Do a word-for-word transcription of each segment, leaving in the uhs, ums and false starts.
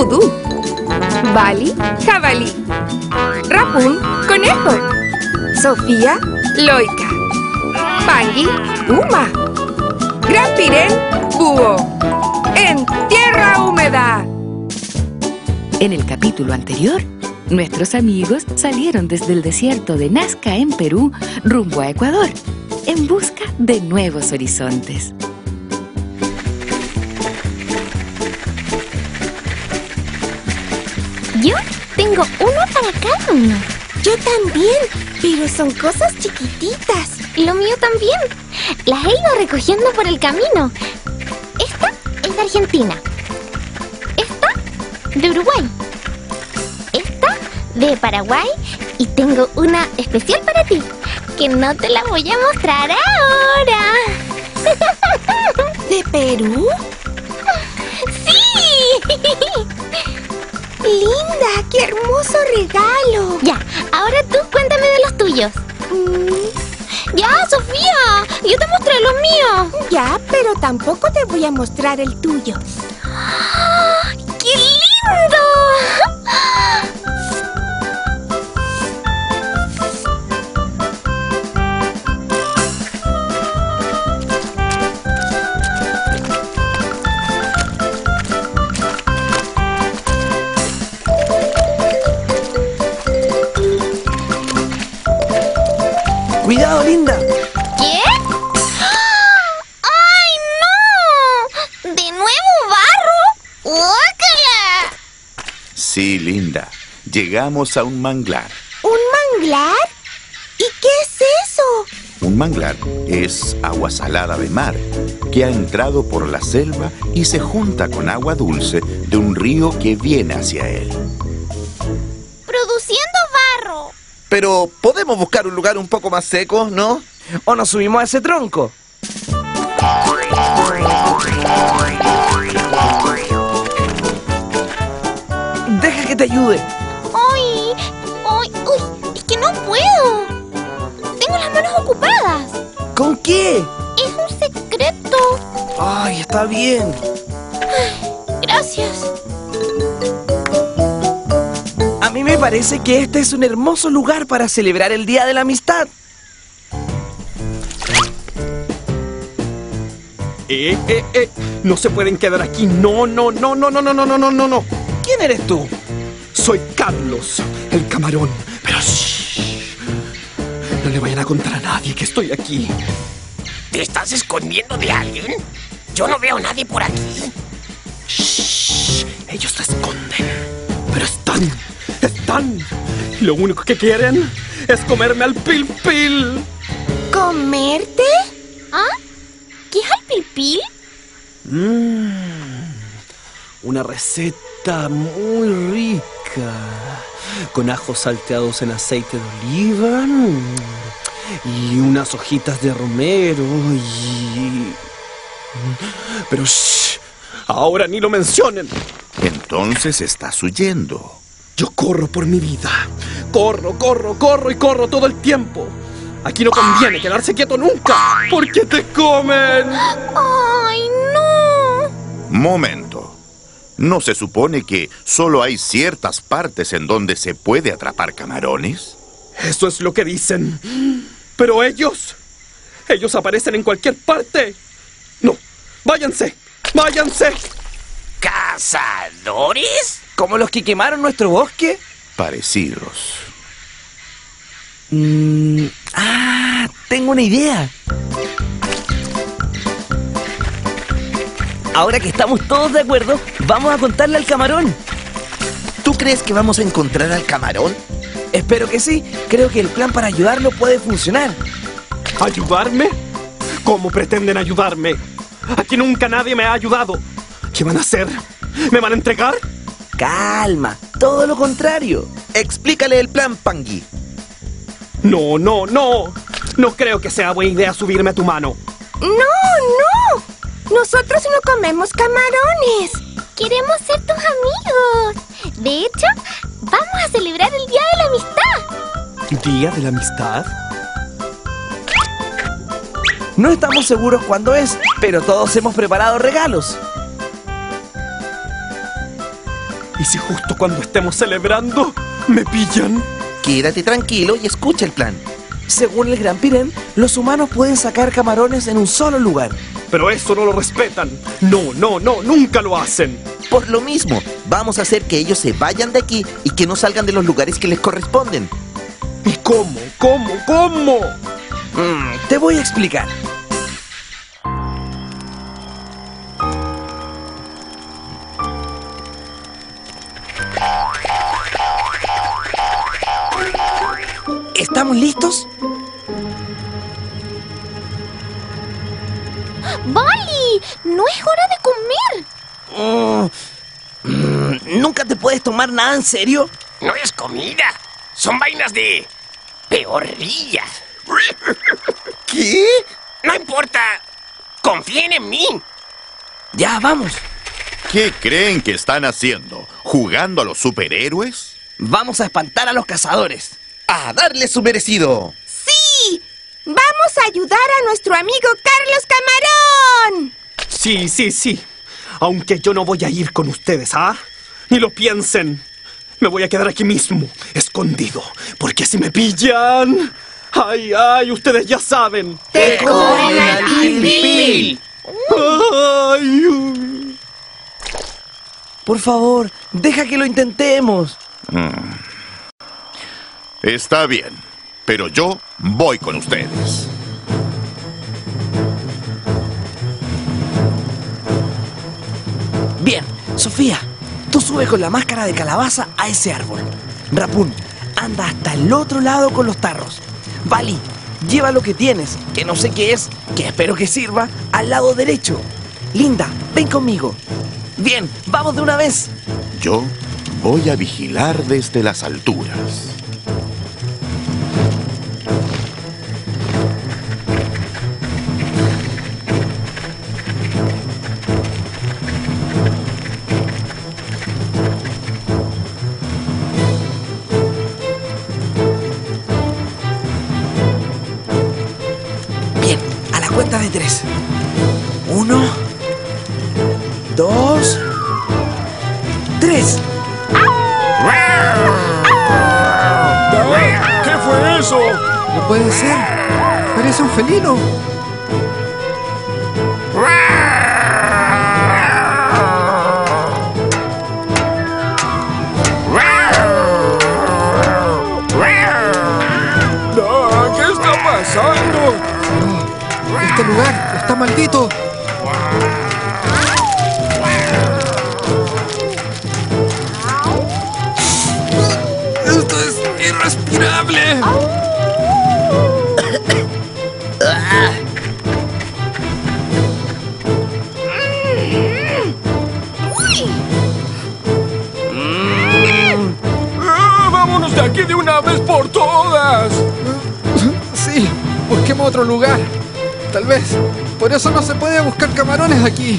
vudú. Bali, jabalí. Rapún, conejo. Sofía, loica. Pangui, puma. Gran Pirén, búho. En tierra húmeda. En el capítulo anterior, nuestros amigos salieron desde el desierto de Nazca en Perú rumbo a Ecuador, en busca de nuevos horizontes. Yo tengo uno para cada uno. Yo también, pero son cosas chiquititas. Lo mío también. Las he ido recogiendo por el camino. Esta es de Argentina. Esta de Uruguay. Esta de Paraguay. Y tengo una especial para ti, que no te la voy a mostrar ahora. ¿De Perú? ¡Sí! ¡Linda! ¡Qué hermoso regalo! Ya, ahora tú cuéntame de los tuyos. Mm. Ya, Sofía, yo te mostré los míos. Ya, pero tampoco te voy a mostrar el tuyo. ¡Qué lindo! ¡Cuidado, Linda! ¿Qué? ¡Ay, no! ¿De nuevo barro? ¡Guácala! Sí, Linda. Llegamos a un manglar. ¿Un manglar? ¿Y qué es eso? Un manglar es agua salada de mar que ha entrado por la selva y se junta con agua dulce de un río que viene hacia él. Produciendo barro. Pero podemos buscar un lugar un poco más seco, ¿no? ¿O nos subimos a ese tronco? Deja que te ayude. ¡Ay! ¡Ay! ¡Uy! Es que no puedo. Tengo las manos ocupadas. ¿Con qué? Es un secreto. Ay, está bien. Gracias. A mí me parece que este es un hermoso lugar para celebrar el Día de la Amistad. Eh, eh, eh, no se pueden quedar aquí. No, no, no, no, no, no, no, no, no, no, no. ¿Quién eres tú? Soy Carlos, el camarón. Pero shh, no le vayan a contar a nadie que estoy aquí. ¿Te estás escondiendo de alguien? Yo no veo a nadie por aquí. Shh, ellos se esconden, pero están, están. Lo único que quieren es comerme al Pil Pil. ¿Comerte? ¿Ah? ¿Qué es el Pil Pil? Mmm, una receta muy rica, con ajos salteados en aceite de oliva mm, y unas hojitas de romero y... Pero shh, ahora ni lo mencionen. Entonces estás huyendo. Yo corro por mi vida. Corro, corro, corro y corro todo el tiempo. Aquí no conviene quedarse quieto nunca, porque te comen. ¡Ay, no! Momento. ¿No se supone que solo hay ciertas partes en donde se puede atrapar camarones? Eso es lo que dicen. Pero ellos... Ellos aparecen en cualquier parte. No, váyanse, váyanse. ¿Cazadores? ¿Como los que quemaron nuestro bosque? Parecidos. Mm, ah, tengo una idea. Ahora que estamos todos de acuerdo, vamos a contarle al camarón. ¿Tú crees que vamos a encontrar al camarón? Espero que sí. Creo que el plan para ayudarlo puede funcionar. ¿Ayudarme? ¿Cómo pretenden ayudarme? Aquí nunca nadie me ha ayudado. ¿Qué van a hacer? ¿Me van a entregar? Calma, todo lo contrario. Explícale el plan, Pangui. No, no, no. No creo que sea buena idea subirme a tu mano. ¡No, no! Nosotros no comemos camarones. Queremos ser tus amigos. De hecho, vamos a celebrar el Día de la Amistad. ¿Día de la Amistad? No estamos seguros cuándo es, pero todos hemos preparado regalos. ¿Y si justo cuando estemos celebrando me pillan? Quédate tranquilo y escucha el plan. Según el Gran Pirén, los humanos pueden sacar camarones en un solo lugar. Pero eso no lo respetan. No, no, no, nunca lo hacen. Por lo mismo, vamos a hacer que ellos se vayan de aquí y que no salgan de los lugares que les corresponden. ¿Y cómo? ¿Cómo? ¿Cómo? Mm, te voy a explicar. ¿Estamos listos? ¡Bali! ¡No es hora de comer! Mm, mm, ¿Nunca te puedes tomar nada en serio? No es comida. Son vainas de... peorrillas. ¿Qué? No importa. Confíen en mí. Ya, vamos. ¿Qué creen que están haciendo? ¿Jugando a los superhéroes? Vamos a espantar a los cazadores. ¡A darle su merecido! ¡Sí! ¡Vamos a ayudar a nuestro amigo Carlos Camarón! Sí, sí, sí. Aunque yo no voy a ir con ustedes, ¿ah? Ni lo piensen. Me voy a quedar aquí mismo, escondido. Porque si me pillan... ¡Ay, ay! Ustedes ya saben. ¡Te comen al Pil Pil! ¡Ay! uy. Por favor, deja que lo intentemos. Mm. Está bien, pero yo voy con ustedes. Bien, Sofía, tú sube con la máscara de calabaza a ese árbol. Rapún, anda hasta el otro lado con los tarros. Bali, lleva lo que tienes, que no sé qué es, que espero que sirva, al lado derecho. Linda, ven conmigo. Bien, vamos de una vez. Yo voy a vigilar desde las alturas. Bien, a la cuenta de tres. Uno, dos, tres. ¿Qué fue eso? No puede ser. Parece un felino. No, ¿qué está pasando? No, este lugar está maldito. Esto es irrespirable. Ah, ¡vámonos de aquí de una vez por todas! Sí, busquemos otro lugar. Tal vez por eso no se puede buscar camarones aquí.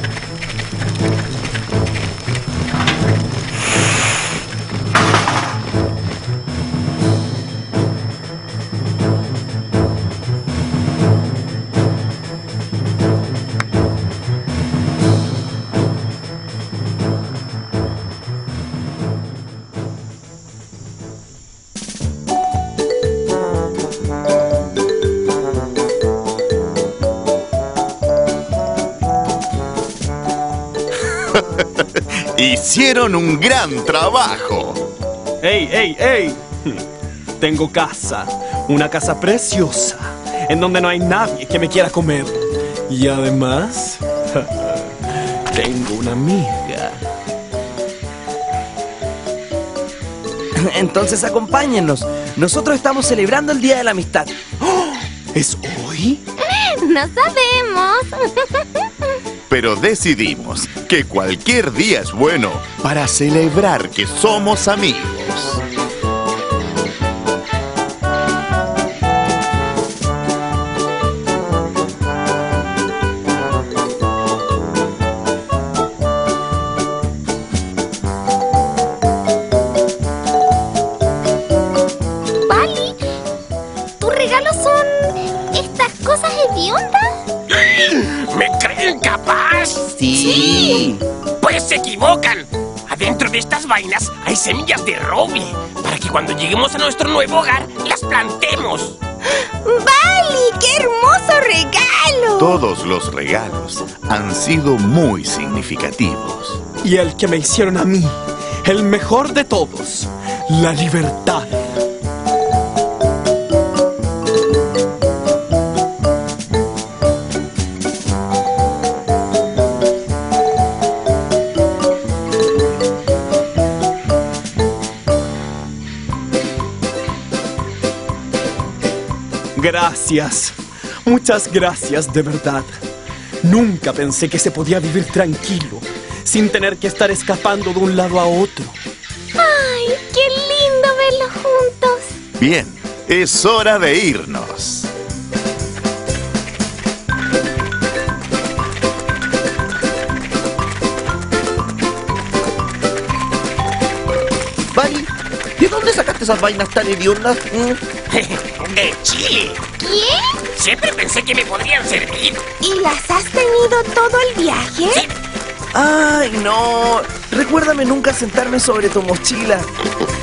Hicieron un gran trabajo. ¡Ey, ey, ey! Tengo casa, una casa preciosa, en donde no hay nadie que me quiera comer. Y además, tengo una amiga. Entonces acompáñennos. Nosotros estamos celebrando el Día de la Amistad. ¡Oh! ¿Es hoy? No sabemos. Pero decidimos que cualquier día es bueno para celebrar que somos amigos. Bali, ¿tus regalos son estas cosas hediondas? ¿Me creen capaz? Sí. Pues se equivocan. Adentro de estas vainas hay semillas de roble, para que cuando lleguemos a nuestro nuevo hogar, las plantemos. ¡Vali! ¡Qué hermoso regalo! Todos los regalos han sido muy significativos. Y el que me hicieron a mí, el mejor de todos, la libertad. Gracias, muchas gracias de verdad. Nunca pensé que se podía vivir tranquilo, sin tener que estar escapando de un lado a otro. ¡Ay, qué lindo verlos juntos! Bien, es hora de irnos. Vali, ¿de dónde sacaste esas vainas tan hediondas? ¿Mm? ¡De Chile! ¿Qué? Siempre pensé que me podrían servir. ¿Y las has tenido todo el viaje? Sí. ¡Ay, no! Recuérdame nunca sentarme sobre tu mochila.